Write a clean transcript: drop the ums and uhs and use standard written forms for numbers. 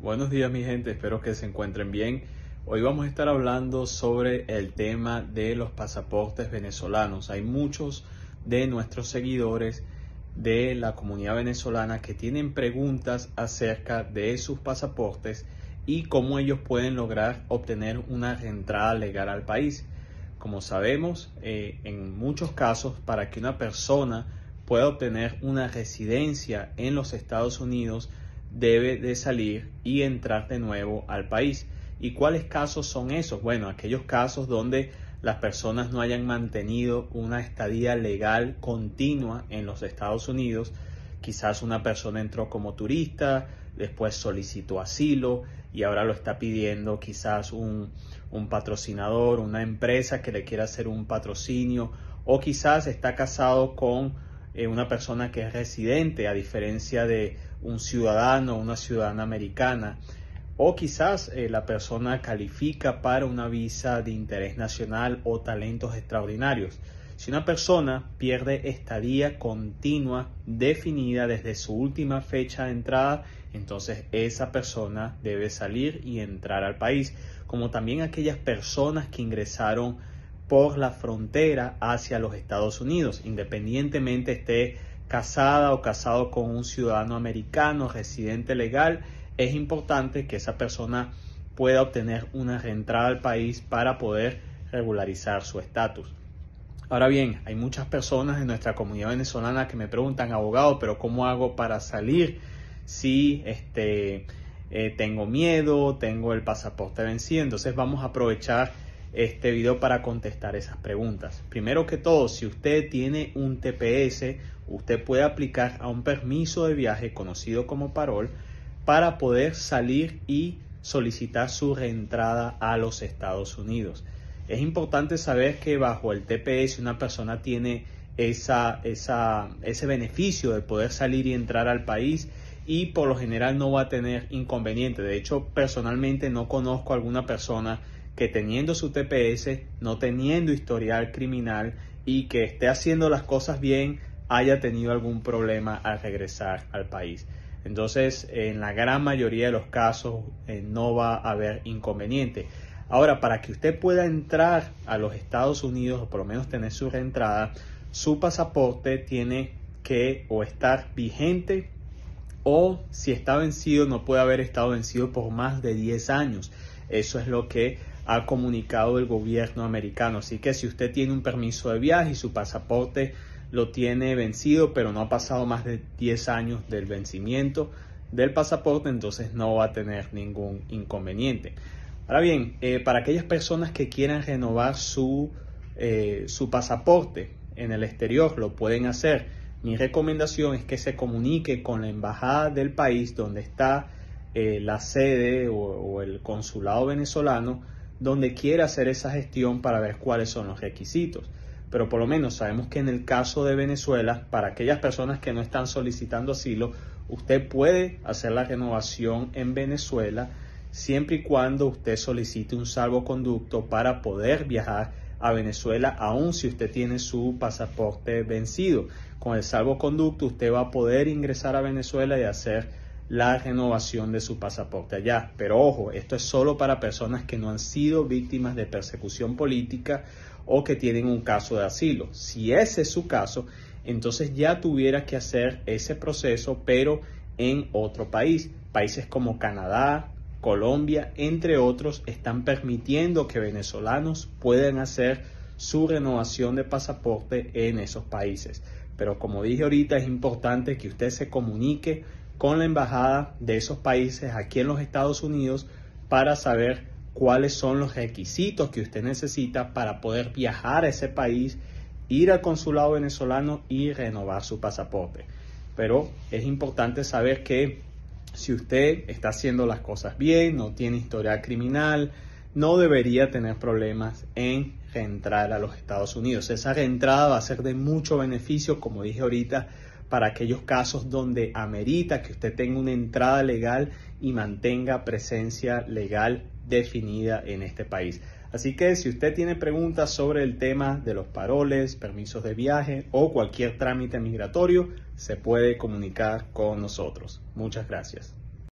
Buenos días mi gente, espero que se encuentren bien. Hoy vamos a estar hablando sobre el tema de los pasaportes venezolanos. Hay muchos de nuestros seguidores de la comunidad venezolana que tienen preguntas acerca de sus pasaportes y cómo ellos pueden lograr obtener una reentrada legal al país. Como sabemos, en muchos casos, para que una persona pueda obtener una residencia en los Estados Unidos, debe de salir y entrar de nuevo al país. ¿Y cuáles casos son esos? Bueno, aquellos casos donde las personas no hayan mantenido una estadía legal continua en los Estados Unidos. Quizás una persona entró como turista, después solicitó asilo y ahora lo está pidiendo quizás un patrocinador, una empresa que le quiera hacer un patrocinio, o quizás está casado con una persona que es residente, a diferencia de un ciudadano o una ciudadana americana, o quizás la persona califica para una visa de interés nacional o talentos extraordinarios. Si una persona pierde estadía continua definida desde su última fecha de entrada, entonces esa persona debe salir y entrar al país, como también aquellas personas que ingresaron por la frontera hacia los Estados Unidos, independientemente esté casada o casado con un ciudadano americano residente legal. Es importante que esa persona pueda obtener una reentrada al país para poder regularizar su estatus. Ahora bien, hay muchas personas en nuestra comunidad venezolana que me preguntan: abogado, pero ¿cómo hago para salir si tengo miedo, tengo el pasaporte vencido? Entonces vamos a aprovechar este video para contestar esas preguntas. Primero que todo, si usted tiene un TPS, usted puede aplicar a un permiso de viaje conocido como parol para poder salir y solicitar su reentrada a los Estados Unidos. Es importante saber que bajo el TPS una persona tiene ese beneficio de poder salir y entrar al país, y por lo general no va a tener inconveniente. De hecho, personalmente no conozco a alguna persona que teniendo su TPS, no teniendo historial criminal y que esté haciendo las cosas bien, haya tenido algún problema al regresar al país. Entonces, en la gran mayoría de los casos no va a haber inconveniente. Ahora, para que usted pueda entrar a los Estados Unidos, o por lo menos tener su reentrada, su pasaporte tiene que o estar vigente, o si está vencido, no puede haber estado vencido por más de 10 años. Eso es lo que ha comunicado el gobierno americano. Así que si usted tiene un permiso de viaje y su pasaporte lo tiene vencido, pero no ha pasado más de 10 años del vencimiento del pasaporte, entonces no va a tener ningún inconveniente. Ahora bien, para aquellas personas que quieran renovar su pasaporte en el exterior, lo pueden hacer. Mi recomendación es que se comunique con la embajada del país donde está la sede o el consulado venezolano, donde quiera hacer esa gestión, para ver cuáles son los requisitos. Pero por lo menos sabemos que en el caso de Venezuela, para aquellas personas que no están solicitando asilo, usted puede hacer la renovación en Venezuela siempre y cuando usted solicite un salvoconducto para poder viajar a Venezuela, aun si usted tiene su pasaporte vencido. Con el salvoconducto usted va a poder ingresar a Venezuela y hacer la renovación de su pasaporte allá. Pero ojo, esto es solo para personas que no han sido víctimas de persecución política o que tienen un caso de asilo. Si ese es su caso, entonces ya tuviera que hacer ese proceso, pero en otro país. Países como Canadá, Colombia, entre otros, están permitiendo que venezolanos puedan hacer su renovación de pasaporte en esos países. Pero como dije ahorita, es importante que usted se comunique con la embajada de esos países aquí en los Estados Unidos para saber cuáles son los requisitos que usted necesita para poder viajar a ese país, ir al consulado venezolano y renovar su pasaporte. Pero es importante saber que si usted está haciendo las cosas bien, no tiene historial criminal, no debería tener problemas en reentrar a los Estados Unidos. Esa reentrada va a ser de mucho beneficio, como dije ahorita, para aquellos casos donde amerita que usted tenga una entrada legal y mantenga presencia legal definida en este país. Así que si usted tiene preguntas sobre el tema de los paroles, permisos de viaje o cualquier trámite migratorio, se puede comunicar con nosotros. Muchas gracias.